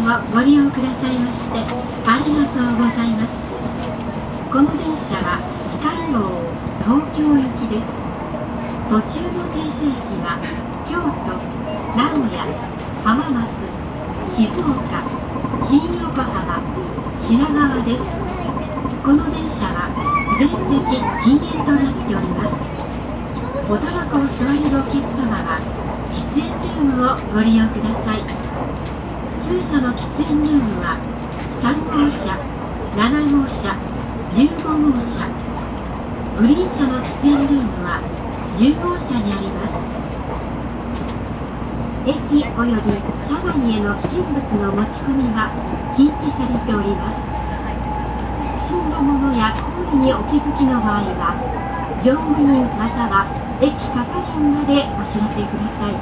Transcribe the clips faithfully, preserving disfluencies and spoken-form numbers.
をご利用くださいましてありがとうございます。この電車は光号東京行きです。途中の停車駅は京都、名古屋、浜松、静岡、新横浜、品川です。この電車は全席禁煙となっております。おタバコを吸われるお客様は喫煙ルームをご利用ください。普通車の喫煙ルームはさん号車、なな号車、じゅうご号車、グリーン車の喫煙ルームはじゅう号車にあります。駅および車内への危険物の持ち込みは禁止されております。不審なものや行為にお気づきの場合は乗務員または駅係員までお知らせください。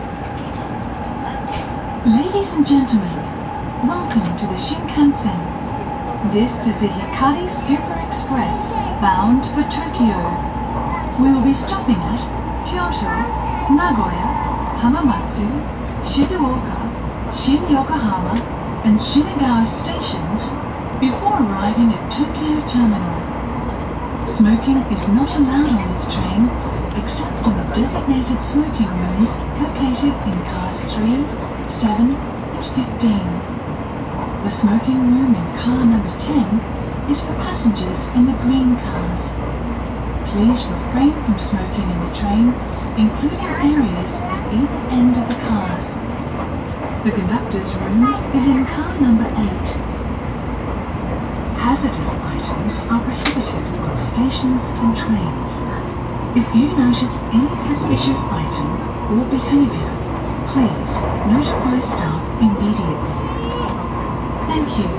Ladies and gentlemen, welcome to the Shinkansen. This is the Hikari Super Express bound for Tokyo. We will be stopping at Kyoto, Nagoya, Hamamatsu, Shizuoka, Shin-Yokohama, and Shinagawa stations before arriving at Tokyo Terminal. Smoking is not allowed on this train except in the designated smoking rooms located in cars three, seven, and fifteen. The smoking room in car number ten is for passengers in the green cars. Please refrain from smoking in the train, including areas at either end of the cars. The conductor's room is in car number eight. Hazardous items are prohibited on stations and trains. If you notice any suspicious item or behaviour, please notify staff immediately. Thank you.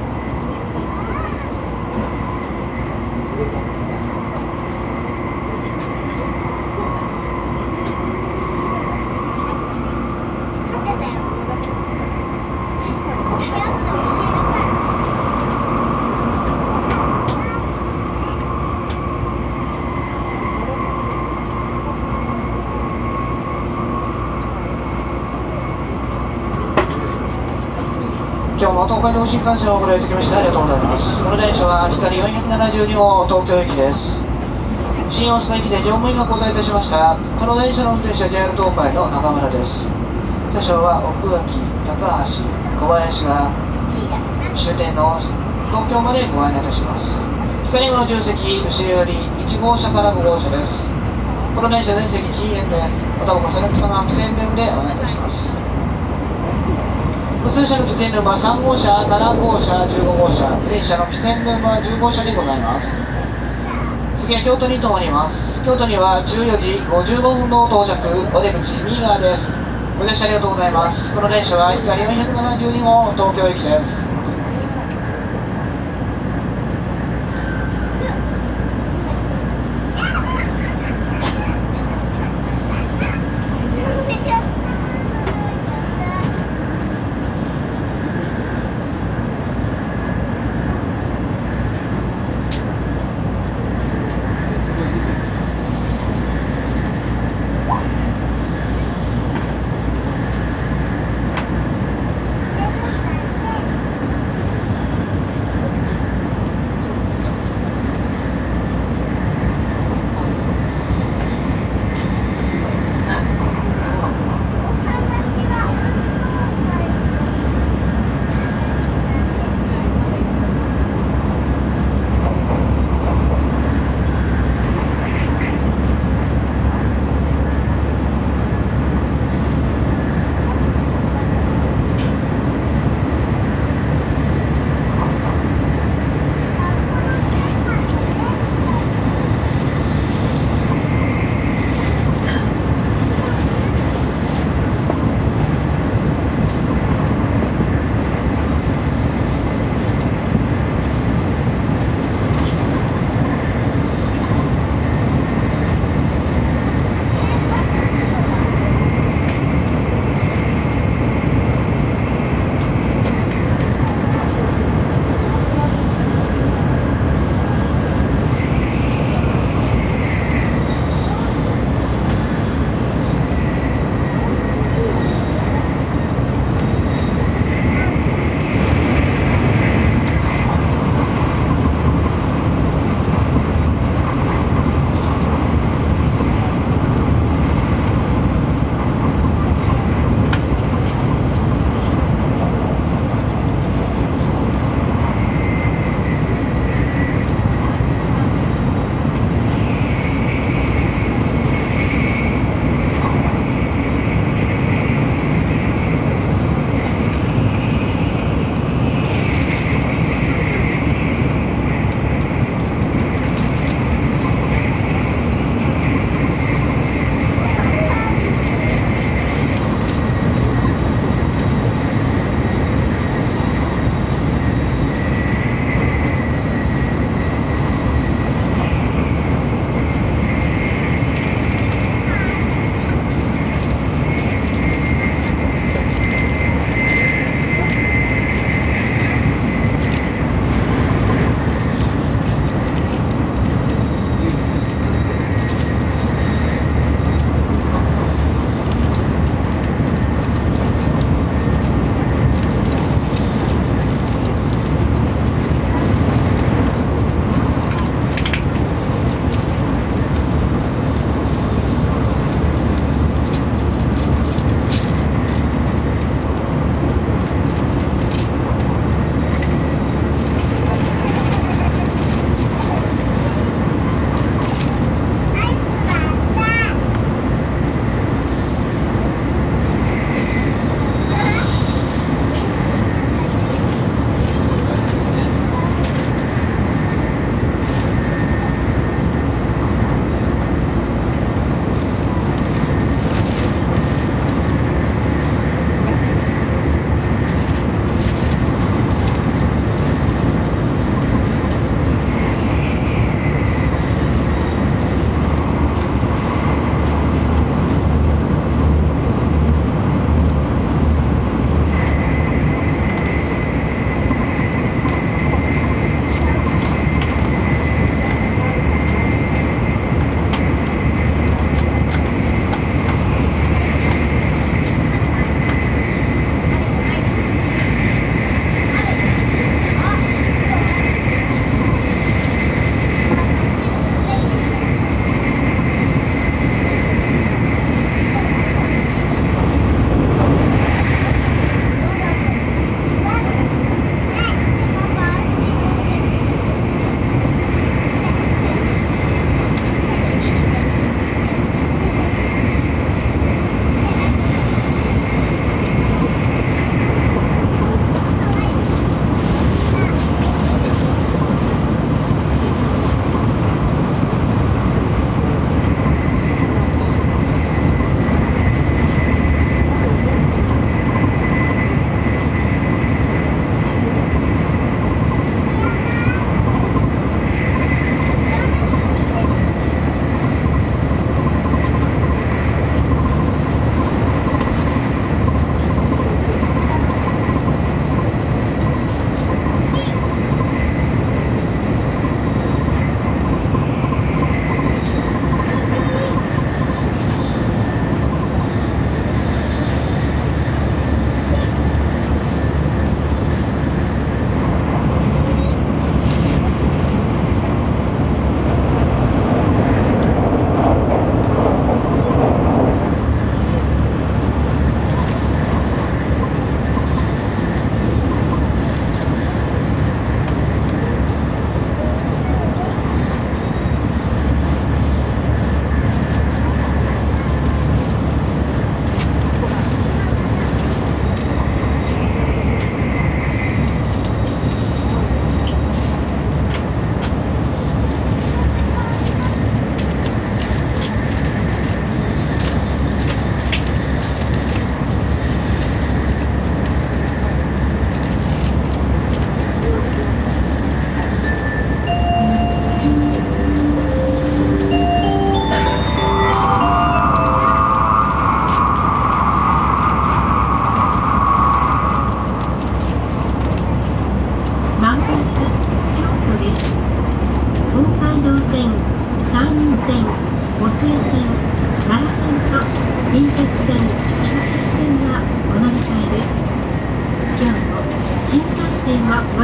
今日も東海道新幹線をご利用いただきましてありがとうございます。この電車は光よんひゃくななじゅうに号東京駅です。新大阪駅で乗務員が交代いたしました。この電車の運転手は ジェイアール 東海の中村です。車掌は奥垣、高橋、小林が終点の東京までご案内いたします。光号の重席、後ろよりいち号車からご号車です。この電車全席禁煙です。おタバコそのくさま喫煙ルームでお願いいたします。普通車の喫煙ルームはさん号車、なな号車、じゅうご号車、グリーン車の喫煙ルームはじゅう号車にございます。次は京都に停まります。京都にはじゅうよじごじゅうごふんの到着、お出口右側です。ご乗車ありがとうございます。この電車は光よんひゃくななじゅうに号東京駅です。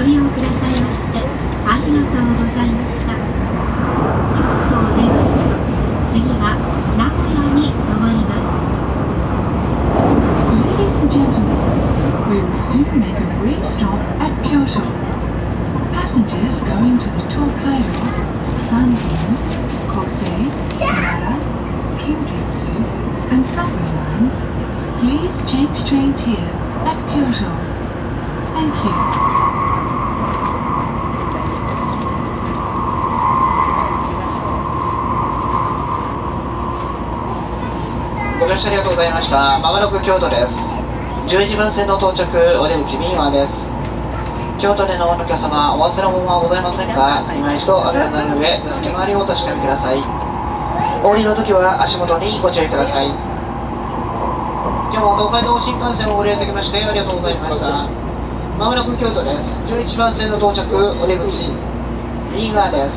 利用くださいましてありがとうございました。京都を出ますと次は名古屋に停まります。 Ladies and gentlemen, we will soon make a brief stop at Kyoto. Passengers going to the Tokaido, Sanrin, Kosei, Nara, Kintetsu, and subway lines, please change trains here at Kyoto. Thank you. ご乗車ありがとうございました。まもなく京都です。じゅういちばん線の到着、お出口右側です。京都でのお乗客様、お忘れ物はございませんか？今一度雨がなる上、座席周りをお確かめください。お降りの時は足元にご注意ください。今日も東海道新幹線をご利用いただきましてありがとうございました。まもなく京都です。じゅういちばん線の到着、お出口右側です。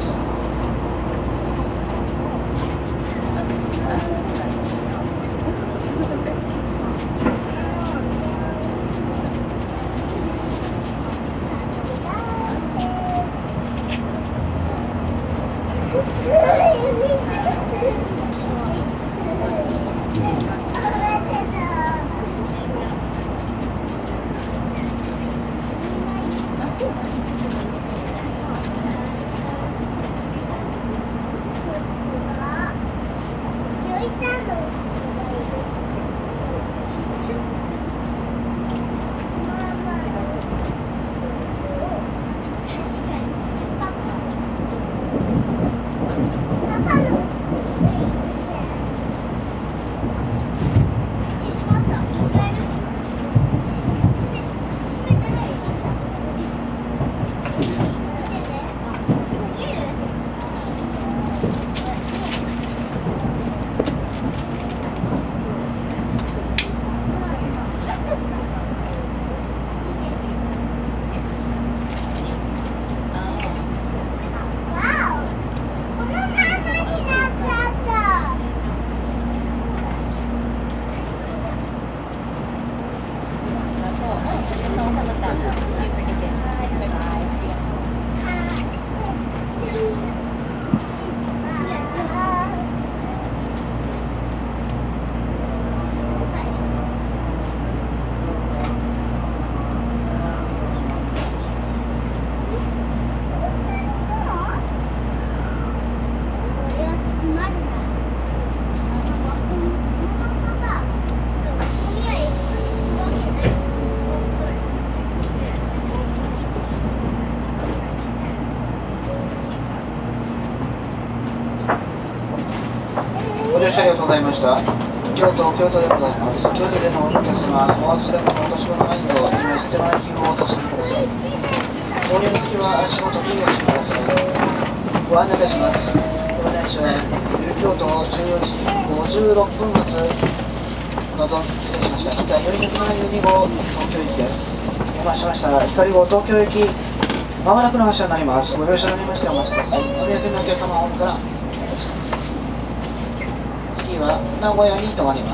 ご乗車ありがとうございました。京都、京都でございます。京都でのお客様、お忘れ物、落とし物ないよう、今捨て前品をお確かめください。お降りの時は足元にご注意ください。ご案内いたします。この電車は、京都じゅうよじごじゅうろっぷん発、どうぞ失礼しました。北よんひゃくななじゅうに号東京行きです。お待たせしました。光号東京行き、まもなくの発車になります。ご乗車になりましてお待ちください。お出遅れのお客様、ホームから次は名古屋に停まります。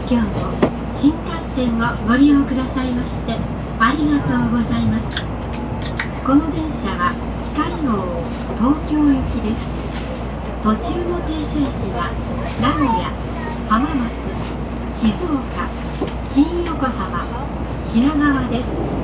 今日も新幹線をご利用くださいましてありがとうございます。この電車は光号東京行きです。途中の停車駅は名古屋、浜松、静岡、新横浜、品川です。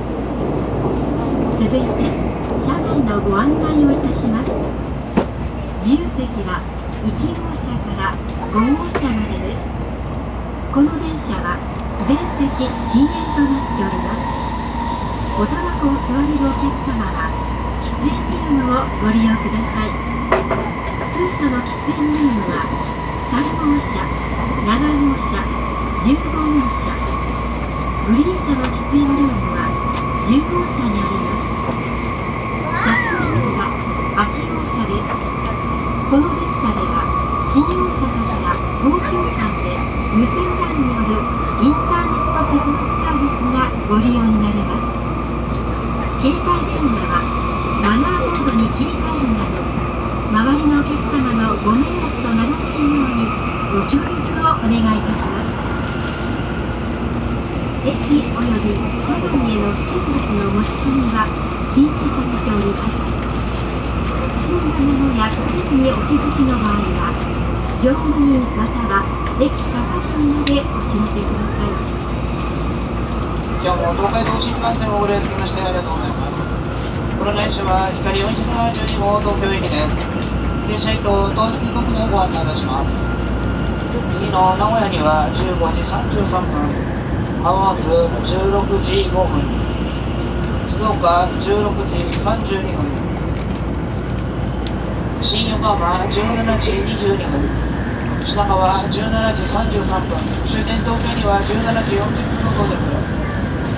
続いて車内のご案内をいたします。自由席はいち号車からご号車までです。この電車は全席禁煙となっております。おタバコを吸われるお客様は喫煙ルームをご利用ください。普通車の喫煙ルームはさん号車、なな号車、じゅうご号車、グリーン車の喫煙ルームはじゅう号車にあります。車掌室ははち号車です。この電車では新大阪から東急間で無線 ラン によるインターネット接続サービスがご利用になれます。携帯電話はマナーモードに切り替えるなど周りのお客様のご迷惑とならないようにご協力をお願いいたします。駅および車内への危険物の持ち込みは禁止されております。不審なものやトイレにお気づきの場合は乗務員または駅係員までお知らせください。 今日も東海道新幹線をご利用いただきましてありがとうございます。この電車は光よんひゃくななじゅうに号東京駅です。停車駅と到着時刻のご案内いたします。次の名古屋にはじゅうごじさんじゅうさんぷん、浜松じゅうろくじごふん、静岡じゅうろくじさんじゅうにふん、新横浜じゅうしちじにじゅうにふん、品川じゅうしちじさんじゅうさんぷん、終点東京にはじゅうしちじよんじゅっぷんの到着です。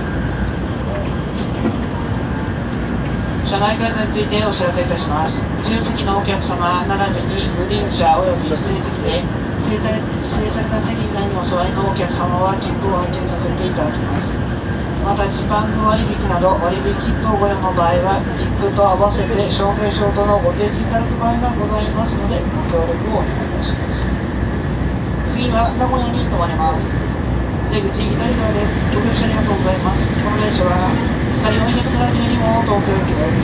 車内改造についてお知らせいたします。自由席のお客様並びにグリーン車および指定席で指定された席以外にお座りのお客様は切符を発注させていただきます。また時間割引など割引切符をご用の場合は切符と合わせて証明書とのご提示いただく場合がございますのでご協力をお願いいたします。次は名古屋に停まれます。出口左側です。ご乗車ありがとうございます。この電車は光よんひゃくななじゅうに号東京駅です。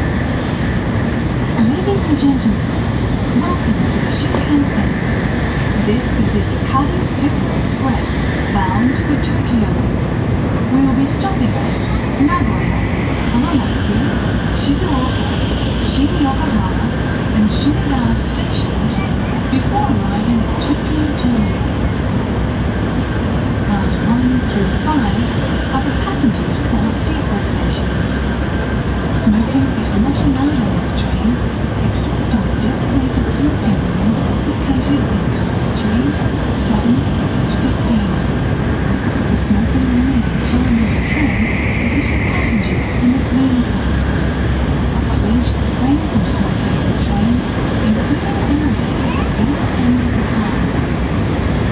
Ladies and gentlemen, welcome to the Shinkansen. This is the Hikari Super Express bound for Tokyo. We will be stopping at Nagoya, Hamamatsu, Shizuoka, Shin-Yokohama, and Shinagawa stations before arriving at Tokyo Terminal. Cars one through five are for passengers without seat reservations. Smoking is not allowed on this train, except on the designated smoking rooms located in cars three, seven, and fifteen. The smoking room in car number ten is for passengers in the green cars. Please refrain from smoking on the train, including areas at the rear end of the cars.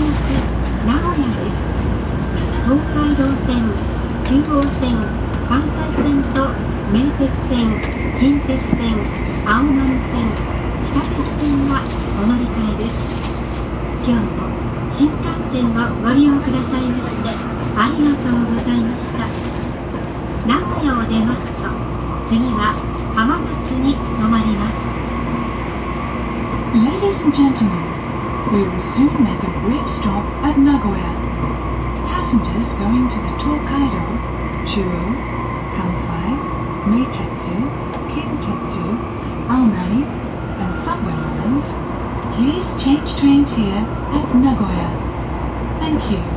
名古屋です。東海道線、中央線、関西線と名鉄線、近鉄線、青波線、地下鉄線がお乗り換えです。今日も新幹線をご利用くださいましてありがとうございました。名古屋を出ますと次は浜松に停まります。 Ladies and gentlemen, we will soon make a brief stop at Nagoya. Passengers going to the Tokaido, Chuo, Kansai, Meitetsu, Kintetsu, Aonari, and subway lines, please change trains here at Nagoya. Thank you.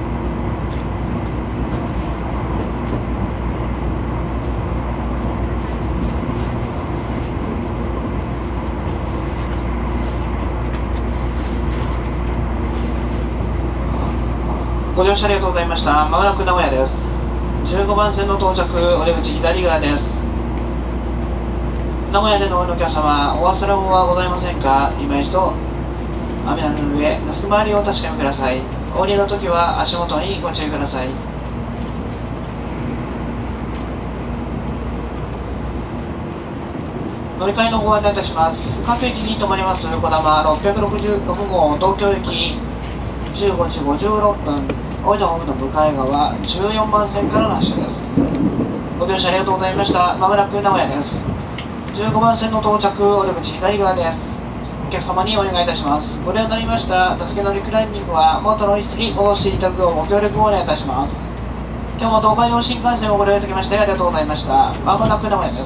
ご乗車ありがとうございました。まもなく名古屋です。じゅうごばん線の到着、お出口左側です。名古屋でのお乗りのお客様、お忘れ物はございませんか？今一度、網棚の上、座敷回りをお確かめください。お降りの時は足元にご注意ください。乗り換えのご案内いたします。各駅に停まりますこだまろっぴゃくろくじゅうろくごう東京行きじゅうごじごじゅうろっぷん、大分ホームの向かい側じゅうよんばん線からの発車です。ご乗車ありがとうございました。まもなく名古屋です。じゅうごばん線の到着、お出口左側です。お客様にお願いいたします。ご利用になりました座席のリクライニングは元の位置に戻していただくようご協力をお願いいたします。今日も東海道新幹線をご利用いただきましてありがとうございました。まもなく名古屋です。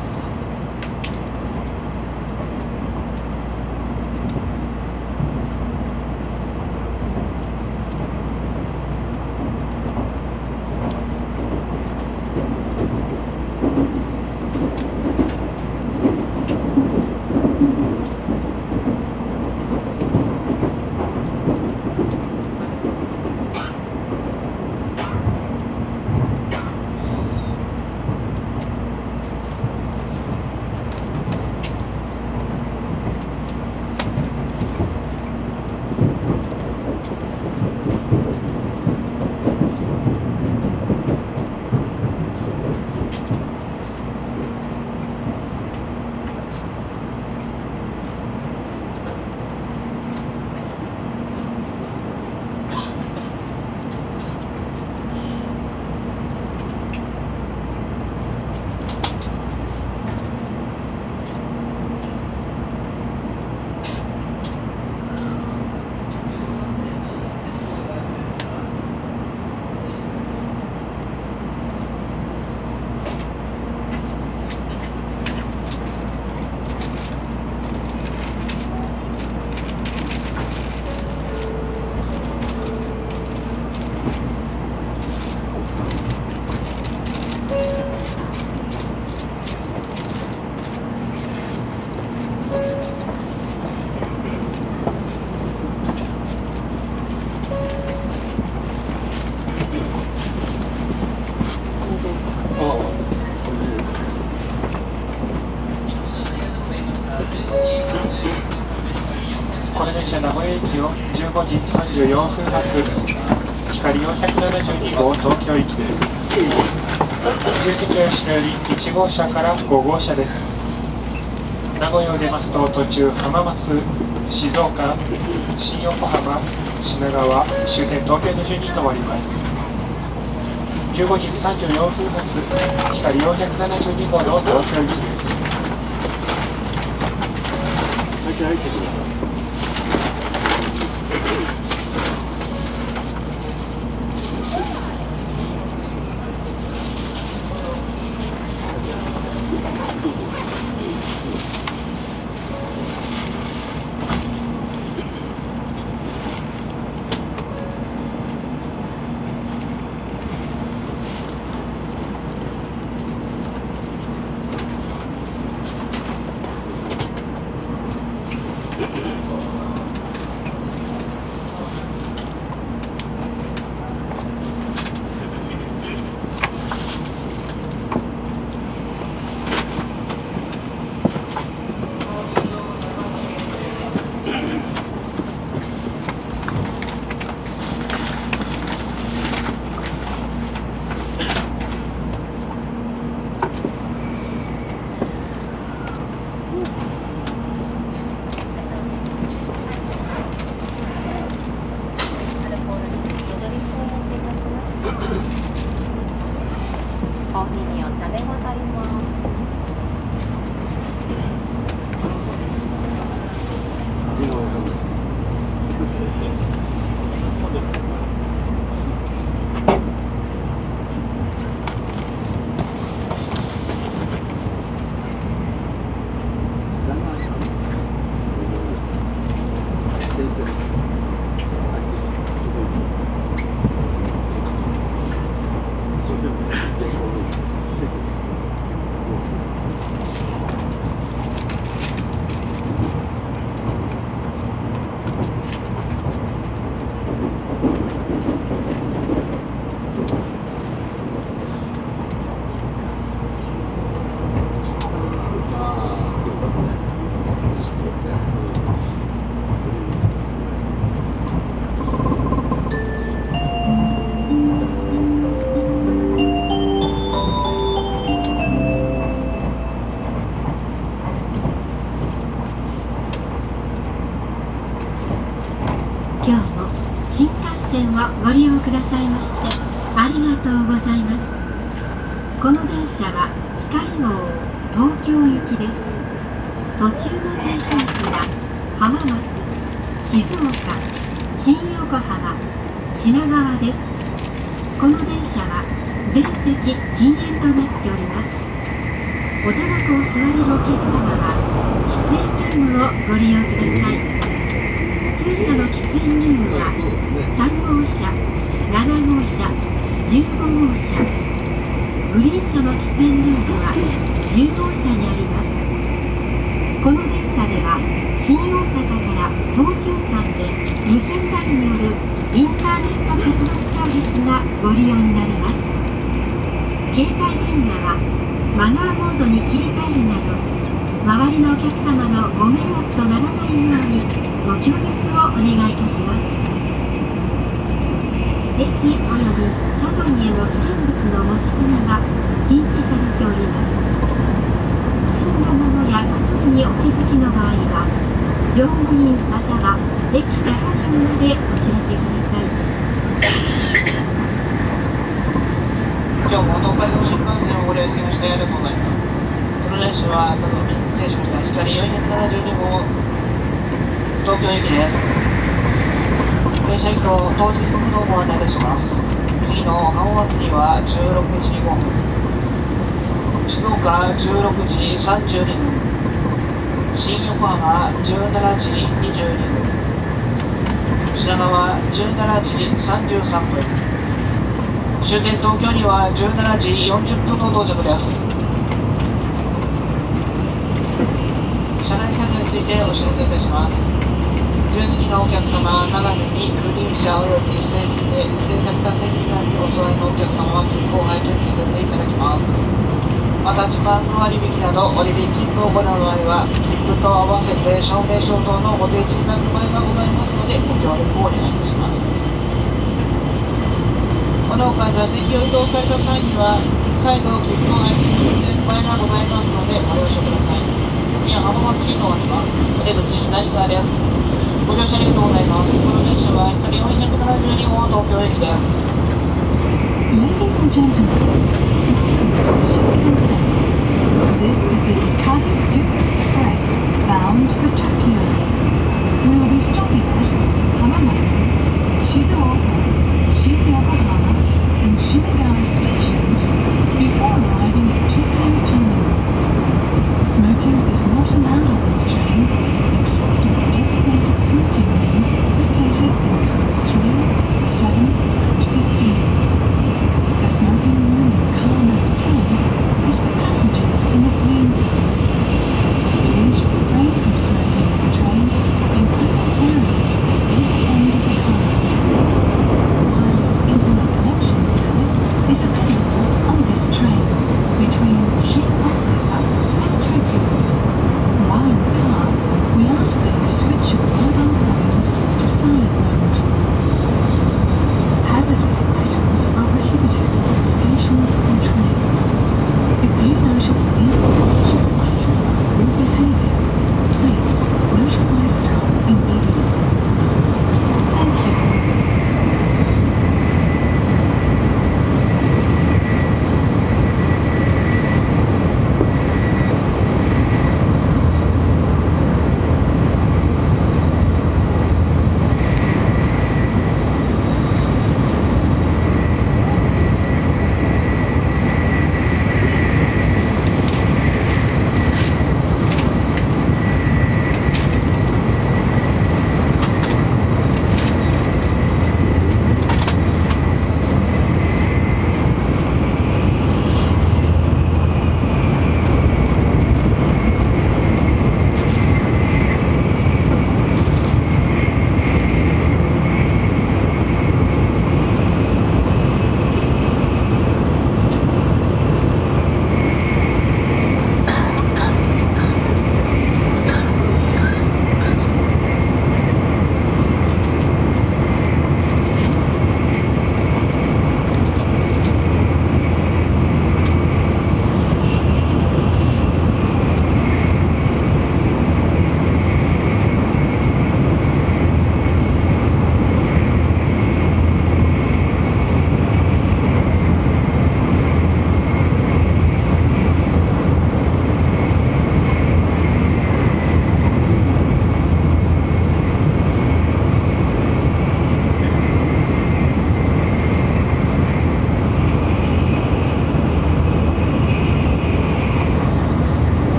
この電車名古屋駅をじゅうごじさんじゅうよんぷん発光よんひゃくななじゅうにごう東京行きです。十字町吉野よりいちごうしゃからごごうしゃです。名古屋を出ますと途中浜松、静岡、新横浜、品川、終点東京の順に停まります。じゅうごじさんじゅうよんぷん発光よんひゃくななじゅうにごうの東京行きです。 今日も新幹線をご利用くださいましてありがとうございます。この電車は光号東京行きです。途中の停車駅は浜松、静岡、新横浜、品川です。この電車は全席禁煙となっております。おタバコを吸われるお客様は喫煙ルームをご利用ください。普通車の喫煙ルームはさん号車、なな号車、じゅうご号車、グリーン車の喫煙ルームはじゅう号車にあります。この電車では新大阪から東京間で無線 ラン によるインターネット接続サービスがご利用になります。携帯電話はマナーモードに切り替えるなど周りのお客様のご迷惑とならないようにご協力をお願いいたします。駅及び車内への危険物の持ち込みは禁止されております。不審なものやことにお気づきの場合は乗務員または駅係員までお知らせください。 今日も東海道新幹線をご利用いただきましてありがとうございます。この電車はのぞみ失礼しました光よんひゃくななじゅうに号東京行きです。電車移動当日国道をご案内いたします。次の浜松にはじゅうろくじごふん、静岡じゅうろくじさんじゅうにふん、新横浜じゅうしちじにじゅうにふん、品川じゅうしちじさんじゅうさんぷん、終点東京にはじゅうしちじよんじゅっぷんの到着です。車内配車についてお知らせいたします。じゅうじのお客様、長野にグリーン車および非正規で指定された席内にお座りのお客様は切符を拝見させていただきます。また時間の割引など割引切符を行う場合は切符と合わせて証明書等のご提示いただく場合がございますのでご協力をお願いいたします。この他座席を移動された際には再度切符を拝見する場合がございますのでご了承ください。次は浜松に停まります。お出口左側です。ご乗車ありがとうございます。この電車は光よんひゃくななじゅうに号東京駅です。 Ladies and gentlemen, welcome to the Shinkansen. This is the Hikari Super Express bound for Tokyo. We will be stopping at Hamamatsu, Shizuoka, Shin-Yokohama, and Shinagawa stations before arriving at Tokyo Terminal. Smoking is not allowed on this train, except in designated smoking rooms located in cars three, seven, and fifteen. The smoking room in car number ten is for passengers in the green cars. Please refrain from smoking on the train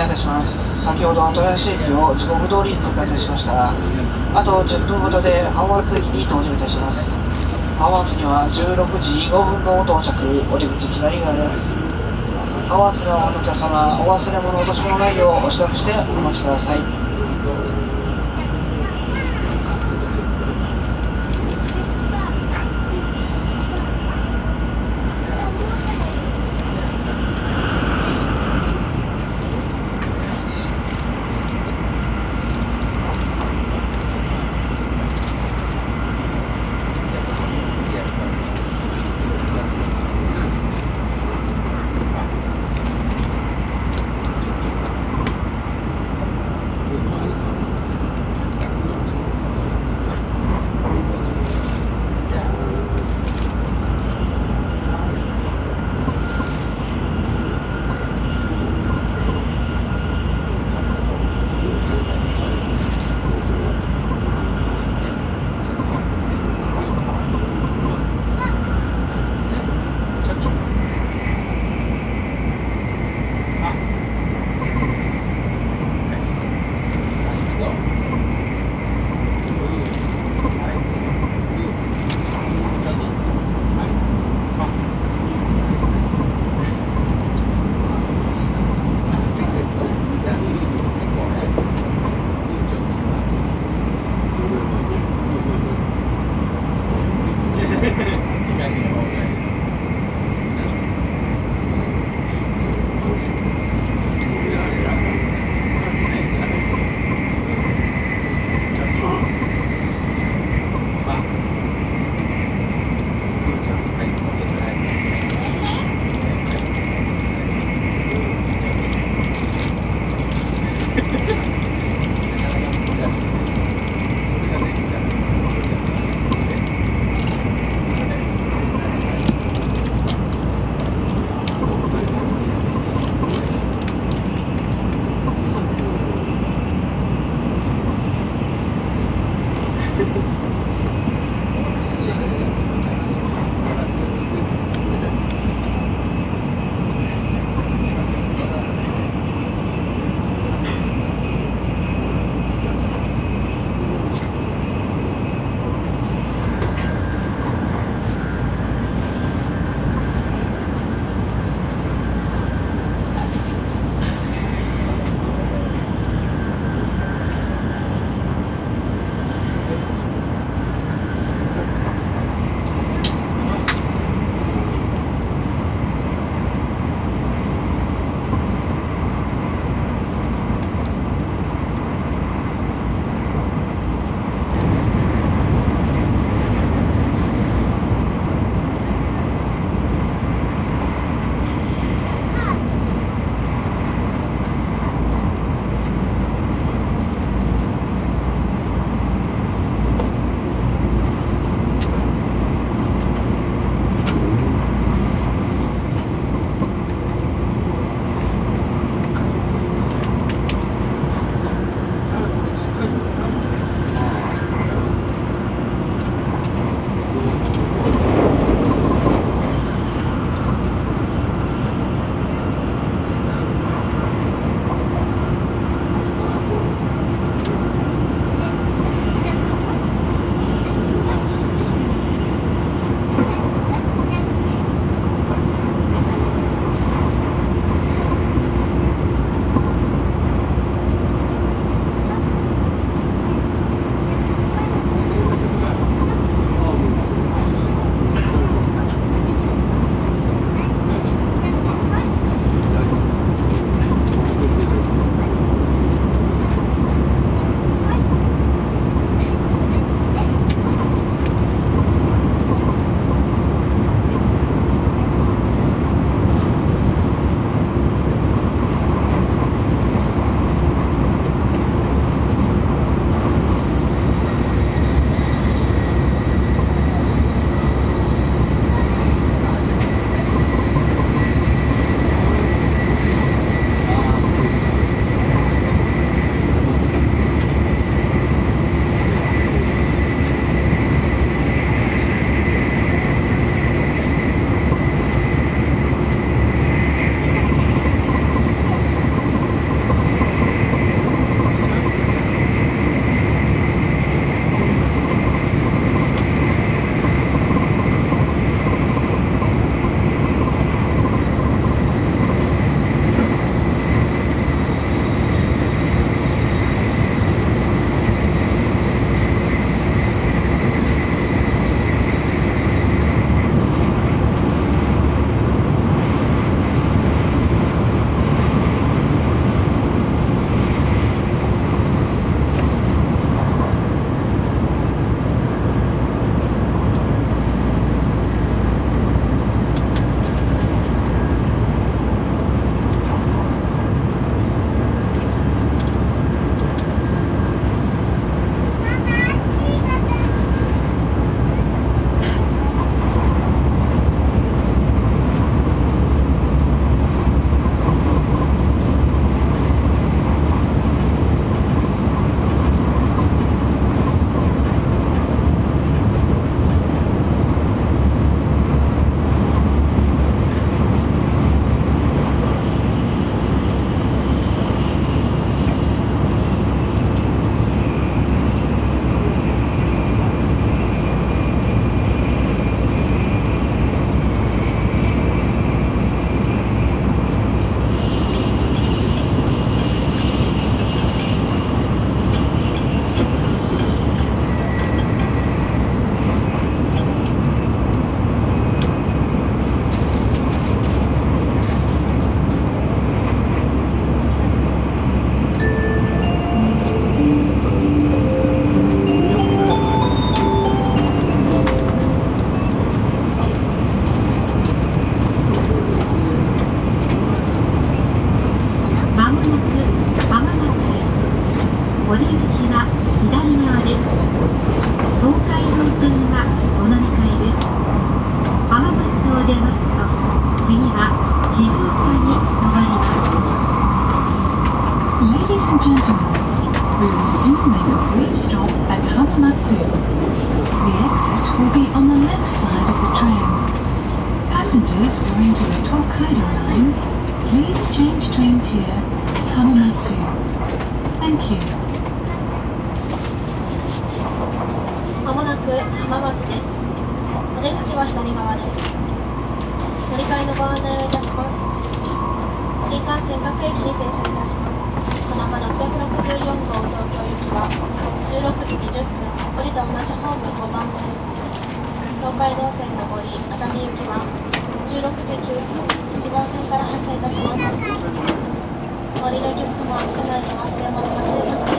内いたします。先ほど豊橋駅を時刻通りに通過いたしました。あとじゅっぷんほどで浜松駅に到着いたします。浜松にはじゅうろくじごふんの到着、お出口左側です。浜松のお客様、お忘れ物、落とし物ないようお支度してお待ちください。 お出口は左側です。東海道線はお乗り換えです。浜松を出ますと、次は静岡に停まります。 Ladies and gentlemen, we will soon make a brief stop at Hamamatsu. The exit will be on the left side of the train. Passengers going to the Tokaido line, please change trains here at Hamamatsu. Thank you. まもなく浜松です。お出口は左側です。乗り換えのご案内をいたします。新幹線各駅に停車いたします。このまろっぴゃくろくじゅうよんごう東京行きはじゅうろくじにじゅっぷん、降りた同じホームごばんです。東海道線上り熱海行きはじゅうろくじきゅうふん、いちばん線から発車いたします。お降りのお客様は車内に忘れ物なさいません。